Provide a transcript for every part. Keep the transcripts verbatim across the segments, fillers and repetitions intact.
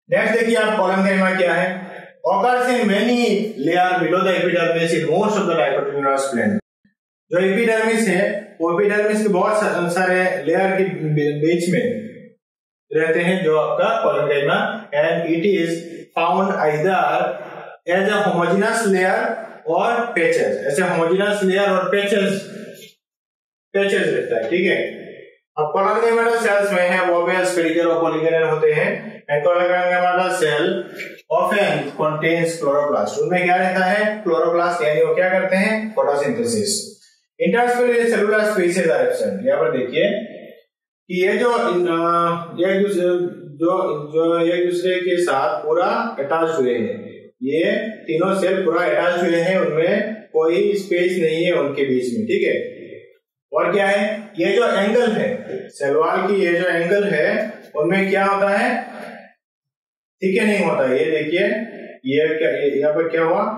Next देखिए आप collenchyma क्या है। occurs in many layer below the epidermis in most of the dichotomous plant। जो एपिडर्मिस है वो एपिडर्मिस के बहुत सारे लेयर के बीच में रहते हैं जो आपका collenchyma, and it is found either as a homogenous layer और पैचेस। ऐसे होमोजेनस लेयर और पैचेस पैचेस रहता है, ठीक है। अब कोलेनकाइमा सेल्स में है वो भी स्फेरिकल और पॉलीगोनल होते हैं। And collenchyma cell often contains chloroplast. उनमें क्या रहता है, क्लोरोप्लास्ट, यानी वो क्या करते हैं, photosynthesis. Interspace cellular spaces are absent. यहाँ पर देखिए कि ये जो ये जो जो एक दूसरे के साथ पूरा अटैच हुए हैं, ये तीनों सेल पूरा अटैच हुए हैं, उनमें कोई स्पेस नहीं है उनके बीच में, ठीक है। और क्या है, ये जो एंगल है सेल वॉल की, ये जो एंगल है उनमें क्या होता है, ठीक है, नहीं होता। ये देखिए ये क्या, यहाँ पर क्या हुआ,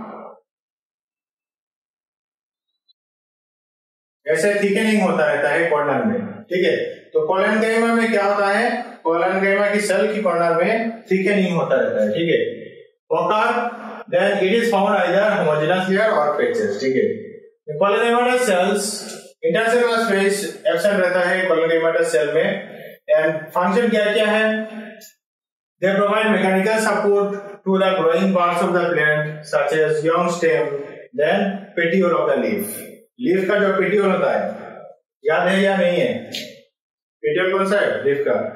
ऐसे थिकनिंग होता रहता है कॉर्नर में, ठीक है। तो कोलेनकाइमा में क्या होता है, कोलेनकाइमा की सेल की कॉर्नर में थिकनिंग होता रहता है, ठीक है। ओकर then it is found either homogenous layer और पैचेस, ठीक है। Collenchyma cells intercellular space absent रहता है कोलेनकाइमा सेल में। एंड फंक्शन क्या क्या है, they provide mechanical support to the growing parts of the plant such as young stem, then petiole of the leaf। Leaf का जो पेटियोल होता है, याद है या नहीं है, पेटियोल कौन सा है लीफ का,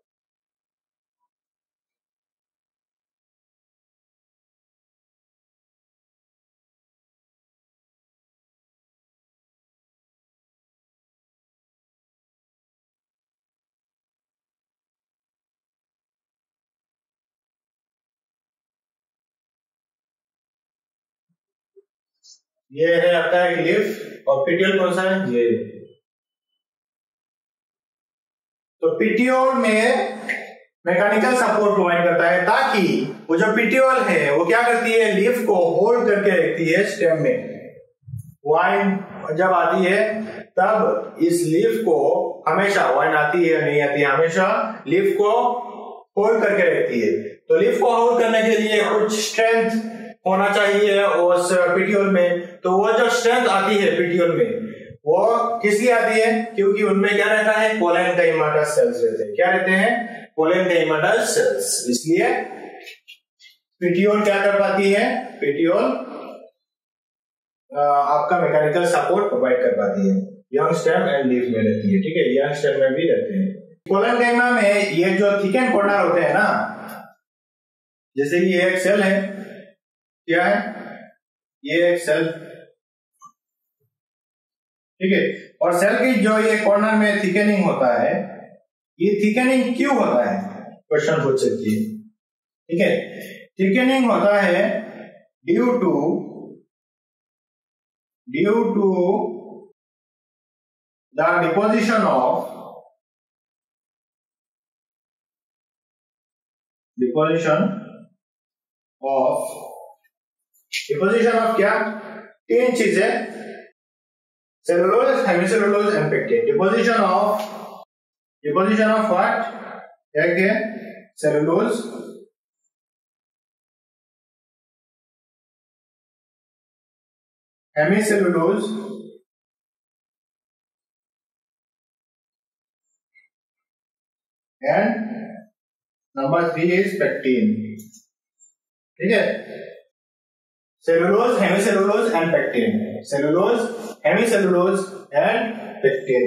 ये है आपका एक लीफ, और पेटियोल कौन सा है, ये। तो पेटियोल में मैकेनिकल सपोर्ट प्रोवाइड करता है ताकि वो जो पेटियोल है वो क्या करती है, लीफ को होल्ड करके रखती है स्टेम में। वाइन जब आती है तब इस लीफ को हमेशा, वाइन आती है नहीं आती है, हमेशा लीफ को होल्ड करके रखती है। तो लीफ को होल्ड करने के लिए कुछ स्ट्रेंथ होना चाहिए उस पेटियोल में। तो वो जो स्ट्रेंथ आती है पेटियोल में वो किसकी आती है, क्योंकि उनमें क्या रहता है, कोलेनकाइमाटस सेल्स रहते हैं। क्या रहते हैं, कोलेनकाइमाटस सेल्स। इसलिए पेटियोल क्या कर पाती है, पेटियोल आपका मैकेनिकल सपोर्ट प्रोवाइड कर पाती है। यंग स्टेम एंड लीफ में रहती है, ठीक है, यंग स्टेम में भी रहते हैं। कोलेनकाइमा में ये जो थिकन कॉर्नर होते हैं ना, जैसे कि ये एक सेल है, क्या है, ये एक सेल, ठीक है। और सेल की जो ये कॉर्नर में थिकनिंग होता है, ये थिकनिंग क्यों होता है, क्वेश्चन पूछ सकती है, ठीक है। थिकनिंग होता है due to due to the deposition of deposition of deposition of क्या, तीन चीजें, cellulose, hemicellulose and pectin. Deposition of deposition of what, एक है cellulose, hemicellulose and number three is pectin, ठीक है। Cellulose, hemicellulose and pectin, cellulose, hemicellulose and pectin.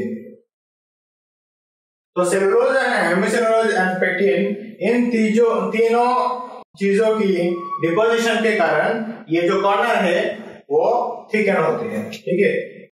तो cellulose and hemicellulose and pectin, इन तीजो तीनों चीजों की डिपोजिशन के कारण ये जो कॉर्नर है वो थिकन होते हैं, ठीक है।